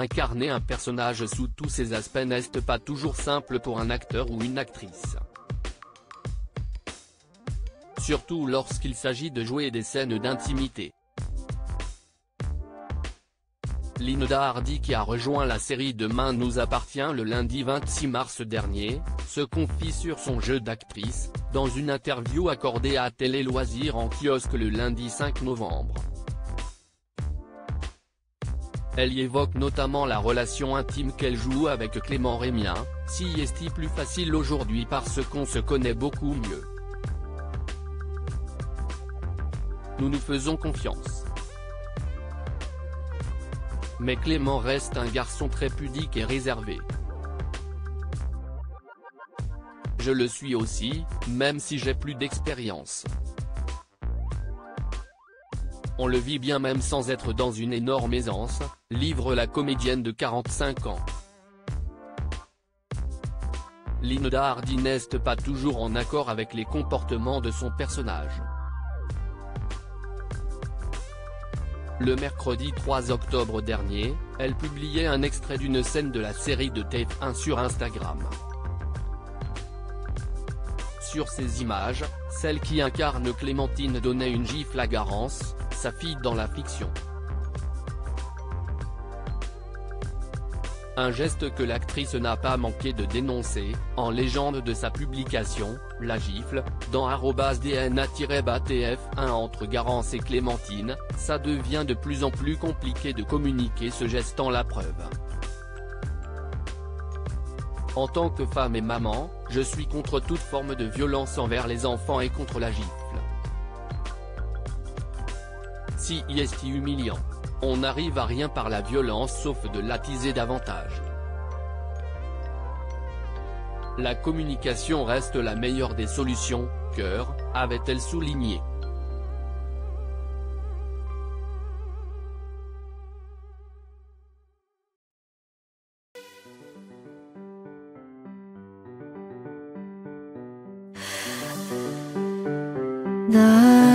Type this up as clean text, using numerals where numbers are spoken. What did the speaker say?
Incarner un personnage sous tous ses aspects n'est pas toujours simple pour un acteur ou une actrice. Surtout lorsqu'il s'agit de jouer des scènes d'intimité. Linda Hardy, qui a rejoint la série Demain nous appartient le lundi 26 mars dernier, se confie sur son jeu d'actrice, dans une interview accordée à Télé Loisirs en kiosque le lundi 5 novembre. Elle y évoque notamment la relation intime qu'elle joue avec Clément Rémien, si est-il plus facile aujourd'hui parce qu'on se connaît beaucoup mieux. Nous nous faisons confiance. Mais Clément reste un garçon très pudique et réservé. Je le suis aussi, même si j'ai plus d'expérience. On le vit bien même sans être dans une énorme aisance, livre la comédienne de 45 ans. Linda Hardy n'est pas toujours en accord avec les comportements de son personnage. Le mercredi 3 octobre dernier, elle publiait un extrait d'une scène de la série de TF1 sur Instagram. Sur ces images, celle qui incarne Clémentine donnait une gifle à Garance, sa fille dans la fiction. Un geste que l'actrice n'a pas manqué de dénoncer, en légende de sa publication, la gifle, dans @dna-tf1 entre Garance et Clémentine, ça devient de plus en plus compliqué de communiquer ce geste en la preuve. En tant que femme et maman, je suis contre toute forme de violence envers les enfants et contre la gifle. Si est humiliant. On n'arrive à rien par la violence sauf de l'attiser davantage. La communication reste la meilleure des solutions, cœur, avait-elle souligné. 나